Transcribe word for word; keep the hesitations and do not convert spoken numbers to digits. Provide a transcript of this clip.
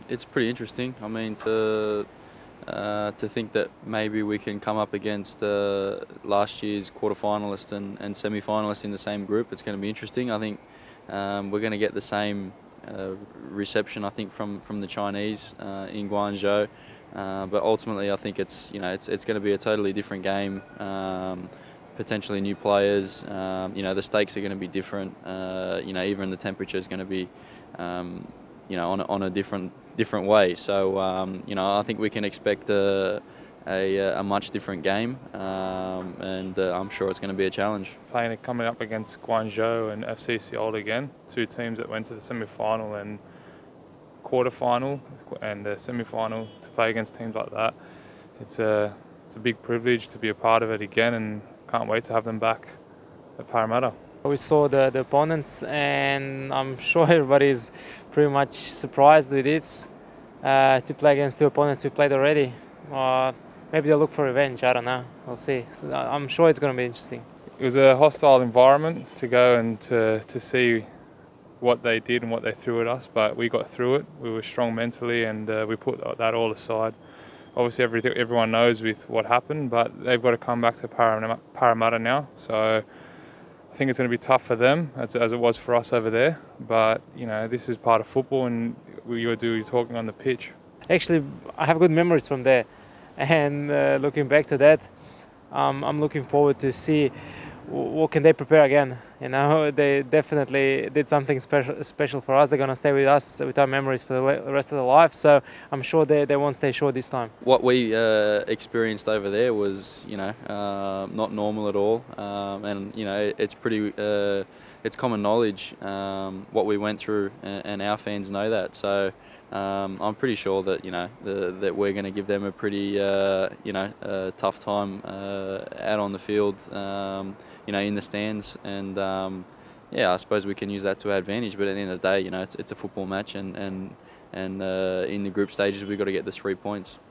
it's pretty interesting. I mean, to uh, to think that maybe we can come up against uh, last year's quarter-finalist and, and semi-finalist in the same group, it's going to be interesting. I think um, we're going to get the same uh, reception, I think, from from the Chinese uh, in Guangzhou. Uh, but ultimately, I think it's you know it's it's going to be a totally different game. Um, potentially new players. Um, you know, the stakes are going to be different. Uh, you know, even the temperature is going to be, um, you know, on a, on a different different way. So, um, you know, I think we can expect a a, a much different game, um, and uh, I'm sure it's going to be a challenge. Playing coming up against Guangzhou and F C Seoul again, two teams that went to the semi-final and quarter-final and the semi-final, to play against teams like that, it's a it's a big privilege to be a part of it again, and can't wait to have them back at Parramatta. We saw the, the opponents, and I'm sure everybody's pretty much surprised with it, uh, to play against two opponents we played already. Uh, maybe they'll look for revenge, I don't know, we'll see. So I'm sure it's going to be interesting. It was a hostile environment to go and to, to see what they did and what they threw at us, but we got through it. We were strong mentally, and uh, we put that all aside. Obviously, every, everyone knows with what happened, but they've got to come back to Parramatta now. So I think it's going to be tough for them, as, as it was for us over there. But you know, this is part of football, and you do you're talking on the pitch. Actually, I have good memories from there, and uh, looking back to that, um, I'm looking forward to see what can they prepare again. You know, they definitely did something special special for us. They're going to stay with us, with our memories for the rest of their life. So I'm sure they, they won't stay short this time. What we uh, experienced over there was, you know, uh, not normal at all. Um, and, you know, it's pretty, uh, it's common knowledge um, what we went through, and, and our fans know that. So um, I'm pretty sure that, you know, the, that we're going to give them a pretty, uh, you know, uh, tough time uh, out on the field. Um, you know, in the stands, and um, yeah, I suppose we can use that to our advantage. But at the end of the day, you know, it's, it's a football match, and and and uh, in the group stages, we've got to get the three points.